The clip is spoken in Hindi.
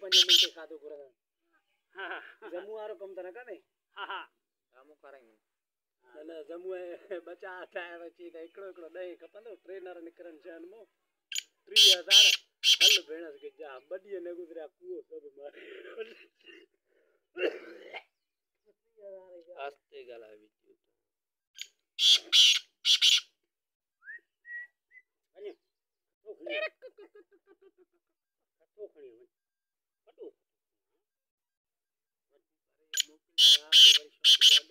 5 मिनट खाधो घुरंदा हां जम्मू वारो कम त न कने हां हां साम्हूं करायूं न जम्मू बचा ठाहिण अची त हिकिड़ो हिकिड़ो ॾहीं खपंदो ट्रेनर निकिरनि शहर मां 30,000 हल भेण खे जा 2 ॾींहं न गुज़रिया कूओ सभु मारे आस्ते ॻाल्हाए वीडियो खटो खणी वञ खटो